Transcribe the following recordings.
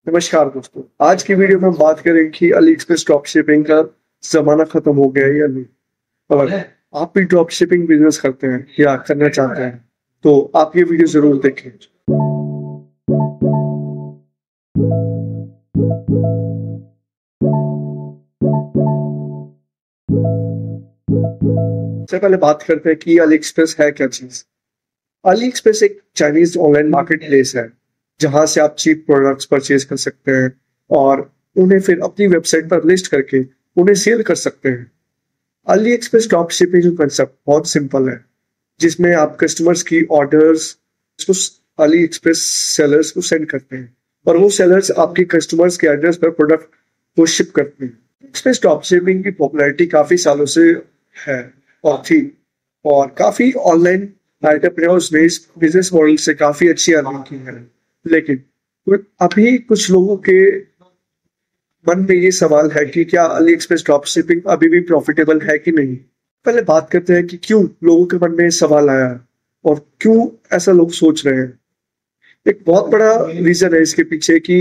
नमस्कार दोस्तों। आज की वीडियो में हम बात करेंगे कि अली एक्सप्रेस ड्रॉप शिपिंग का जमाना खत्म हो गया है या नहीं। और आप भी ड्रॉप शिपिंग बिजनेस करते हैं या करना चाहते हैं तो आप ये वीडियो जरूर देखें। सबसे पहले बात करते हैं कि अली एक्सप्रेस है क्या चीज। अली एक्सप्रेस एक चाइनीज ऑनलाइन मार्केट प्लेस है जहां से आप चीप प्रोडक्ट्स परचेज कर सकते हैं और उन्हें फिर अपनी वेबसाइट पर लिस्ट करके उन्हें सेल कर सकते हैं। AliExpress drop shipping concept बहुत सिंपल है, जिसमें आप कस्टमर्स की ऑर्डर्स को अली एक्सप्रेस सेलर्स को सेंड करते हैं और वो सेलर्स आपके कस्टमर्स के एड्रेस पर प्रोडक्ट को शिप करते हैं। एक्सप्रेस ड्रॉप शिपिंग की पॉपुलैरिटी काफी सालों से है और थी, और काफी ऑनलाइन एंटरप्रेन्योर्स ने इस बिजनेस मॉडल से काफी अच्छी अर्निंग की है। लेकिन अभी कुछ लोगों के मन में ये सवाल है कि क्या अली एक्सप्रेस ड्रॉप शिपिंग अभी भी प्रॉफिटेबल है कि नहीं। पहले बात करते हैं कि क्यों लोगों के मन में ये सवाल आया है और क्यों ऐसा लोग सोच रहे हैं। एक बहुत बड़ा रीजन है इसके पीछे कि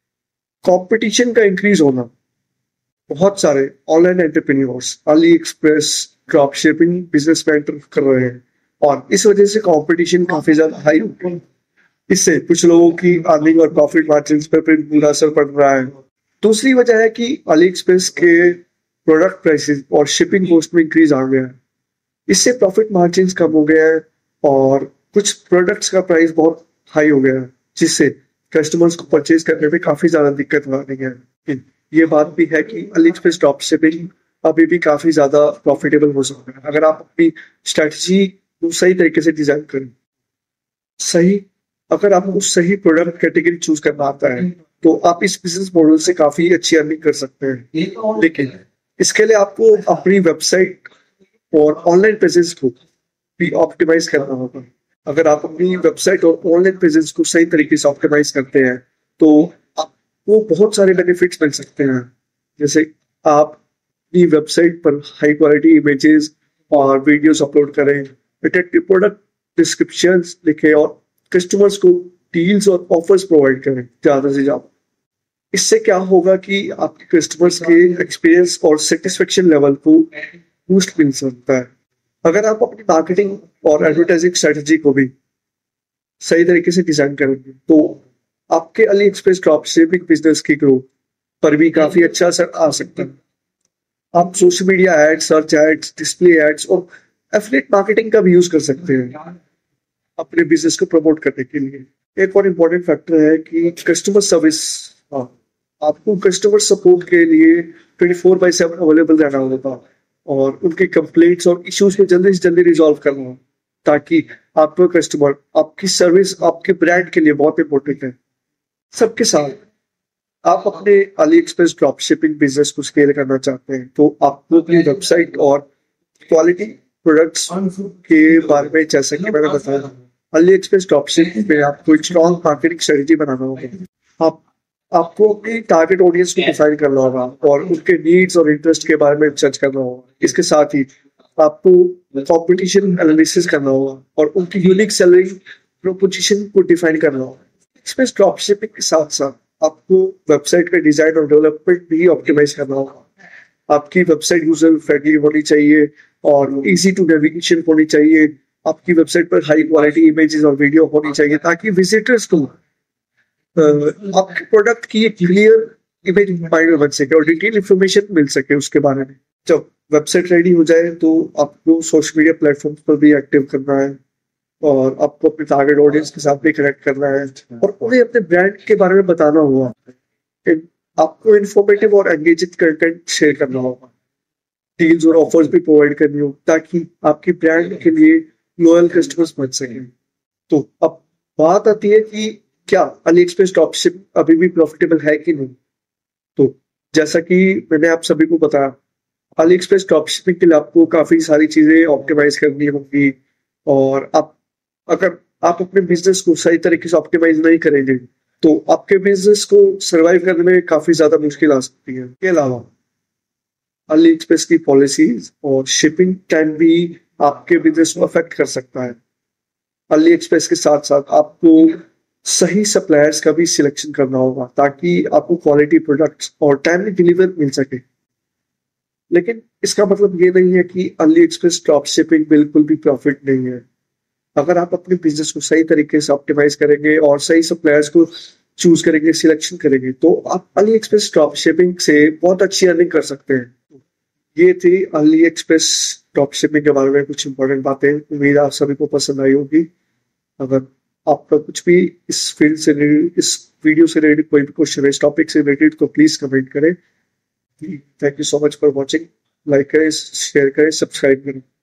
कंपटीशन का इंक्रीज होना। बहुत सारे online entrepreneurs AliExpress drop shipping business में एंटर कर रहे हैं और इस वजह से कंपटीशन काफी ज्यादा हाई हो गई। इससे कुछ लोगों की अर्निंग और प्रॉफिट मार्जिन पर भी बुरा असर पड़ रहा है। दूसरी वजह है कि अली एक्सप्रेस के प्रोडक्ट प्राइसेस और शिपिंग कॉस्ट में इंक्रीज आ गया है। इससे प्रॉफिट मार्जिन कम हो गया है और कुछ प्रोडक्ट्स का प्राइस बहुत हाई हो गया है, जिससे कस्टमर्स को परचेज करने में काफी ज्यादा दिक्कत आ रही है। ये बात भी है कि अली एक्सप्रेस ड्रॉप शिपिंग अभी भी काफी ज्यादा प्रॉफिटेबल हो सकता है अगर आप अपनी स्ट्रेटजी को सही तरीके से डिजाइन करें। सही अगर आपको सही प्रोडक्ट कैटेगरी चूज करना आता है तो आप इस बिजनेस मॉडल से काफी अच्छी अर्निंग कर सकते हैं। लेकिन इसके लिए आपको अपनी वेबसाइट और ऑनलाइन प्रेजेंस को भी ऑप्टिमाइज करना होगा। अगर आप अपनी वेबसाइट और ऑनलाइन प्रेजेंस को सही तरीके से ऑप्टिमाइज करते हैं तो आपको बहुत सारे बेनिफिट्स मिल सकते हैं। जैसे आप अपनी वेबसाइट पर हाई क्वालिटी इमेजेस और वीडियोस अपलोड करें, अट्रैक्टिव प्रोडक्ट डिस्क्रिप्शंस लिखें और कस्टमर्स को डील्स और ऑफर्स प्रोवाइड करें ज्यादा से ज्यादा। इससे क्या होगा कि आपके कस्टमर्स के एक्सपीरियंस और सेटिस्फेक्शन लेवल को बूस्ट मिल सकता है। अगर आप अपनी मार्केटिंग और एडवर्टाइजिंग स्ट्रेटजी को भी सही तरीके से डिजाइन करेंगे तो आपके AliExpress drop shipping business की ग्रोथ पर भी काफी अच्छा असर आ सकता है। आप social media ads, search ads, display ads और एफिलिएट मार्केटिंग का भी यूज कर सकते हैं अपने बिजनेस को प्रमोट करने के लिए। एक और इम्पोर्टेंट फैक्टर है कि कस्टमर सर्विस। आपको कस्टमर सपोर्ट के लिए 24/7 अवेलेबल रहना होगा और उनके कंप्लेंट्स और इश्यूज को जल्दी से जल्दी रिजॉल्व करना हो, ताकि आपका कस्टमर आपकी सर्विस आपके ब्रांड के लिए बहुत इंपॉर्टेंट है। सबके साथ आप अपने AliExpress drop shipping business को स्केल करना चाहते हैं तो आपको अपनी वेबसाइट और क्वालिटी प्रोडक्ट्स के बारे में, जैसा कि मैंने बताया, अली एक्सप्रेस ड्रॉप शिपिंग में आपको एक स्ट्रॉन्ग मार्केटिंग स्ट्रेटजी बनाना होगा। आपको अपनी टारगेट ऑडियंस को डिफाइन करना होगा और उनके नीड्स और इंटरेस्ट के बारे में सर्च करना होगा। इसके साथ ही आपको कॉम्पिटिशन एनालिसिस करना होगा और उनकी यूनिक सेलिंग प्रोपोजिशन को डिफाइन करना होगा। एक्सप्रेस ड्रॉप शिपिंग के साथ साथ आपको वेबसाइट का डिजाइन और डेवलपमेंट भी ऑप्टिमाइज करना होगा। आपकी वेबसाइट यूजर फ्रेंडली होनी चाहिए और इजी टू नेविगेशन होनी चाहिए। आपकी वेबसाइट पर हाई क्वालिटी इमेजेस और वीडियो होनी चाहिए ताकि विजिटर्स को आपके प्रोडक्ट की एक क्लियर इमेज माइंड में बन सके और डिटेल इंफॉर्मेशन मिल सके उसके बारे में। जब वेबसाइट रेडी हो जाए तो आपको सोशल मीडिया प्लेटफॉर्म पर भी एक्टिव करना है और आपको अपने टारगेट ऑडियंस के साथ भी कनेक्ट करना है और उन्हें अपने ब्रांड के बारे में बताना होगा। आपको इंफॉर्मेटिव और एंगेजिंग कंटेंट शेयर करना होगा, डील्स और ऑफर्स भी प्रोवाइड करनी हो ताकि आपके ब्रांड के लिए लॉयल कस्टमर्स बन सके। तो अब बात आती है कि क्या अली एक्सप्रेस ड्रॉप शिपिंग अभी भी प्रॉफिटेबल है कि नहीं। तो जैसा कि मैंने आप सभी को बताया, अली एक्सप्रेस ड्रॉप शिपिंग के लिए आपको काफी सारी चीजें ऑप्टिमाइज करनी होंगी और अगर आप अपने बिजनेस को सही तरीके से ऑप्टिमाइज नहीं करेंगे तो आपके बिजनेस को सरवाइव करने में काफी ज्यादा मुश्किल आ सकती है। इसके अलावा अली एक्सप्रेस की पॉलिसीज और शिपिंग टाइम भी आपके बिजनेस को अफेक्ट कर सकता है। अली एक्सप्रेस के साथ साथ आपको सही सप्लायर्स का भी सिलेक्शन करना होगा ताकि आपको क्वालिटी प्रोडक्ट्स और टाइमली डिलीवर मिल सके। लेकिन इसका मतलब ये नहीं है कि अली एक्सप्रेस ड्रॉप शिपिंग बिल्कुल भी प्रॉफिट नहीं है। अगर आप अपने बिजनेस को सही तरीके से ऑप्टिमाइज करेंगे और सही सप्लायर्स को चूज करेंगे, सिलेक्शन करेंगे, तो आप अली एक्सप्रेस ड्रॉप शिपिंग से बहुत अच्छी अर्निंग कर सकते हैं। ये थी अली एक्सप्रेस ड्रॉप शिपिंग के बारे में कुछ इंपॉर्टेंट बातें। उम्मीद आप सभी को पसंद आई होगी। अगर आपका कुछ भी इस फील्ड से रिलेटेड, इस वीडियो से रिलेटेड कोई भी क्वेश्चन है, इस टॉपिक से रिलेटेड, तो प्लीज कमेंट करें। Thank you so much for watching. Like करें, शेयर करें, सब्सक्राइब करें।